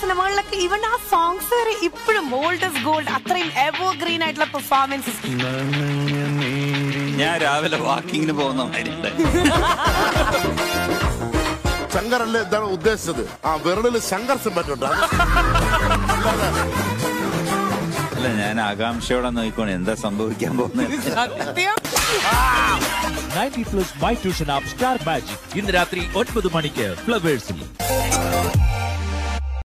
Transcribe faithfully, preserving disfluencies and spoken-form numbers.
സിനിമകളിലൊക്കെ ഇവൻ ആ സോങ്സ് വരെ ഇപ്പോഴും ഓൾഡ് ഇസ് ഗോൾഡ്, അത്രയും എവർ ഗ്രീൻ ആയിട്ടുള്ള പെർഫോമൻസസ്. ഞാൻ രാവിലെ വാക്കിങ്ങിന് പോകുന്ന ശങ്കറല്ലേ എന്താണ് ഉദ്ദേശിച്ചത്? ആ വിരളില് ശങ്കർ സിമ്പറ്റുണ്ട്. അല്ല, ഞാൻ ആകാംക്ഷയോടെ നോക്കിക്കോണേ എന്താ സംഭവിക്കാൻ പോകുന്നത്. Ninety plus my tuition app star magic ഇന്ന് രാത്രി ഒൻപത് മണിക്ക് ഫ്ലവേഴ്സിൽ.